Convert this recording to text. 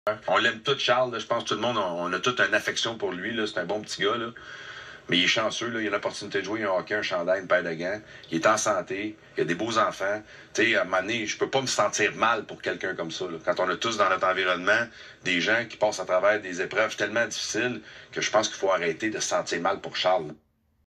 On l'aime tout, Charles. Là. Je pense que tout le monde, on a toute une affection pour lui. C'est un bon petit gars. Là. Mais il est chanceux. Là. Il a l'opportunité de jouer un hockey, un chandail, une paire de gants. Il est en santé. Il a des beaux enfants. Tu sais, à un moment donné, je peux pas me sentir mal pour quelqu'un comme ça. Là. Quand on a tous dans notre environnement des gens qui passent à travers des épreuves tellement difficiles que je pense qu'il faut arrêter de se sentir mal pour Charles.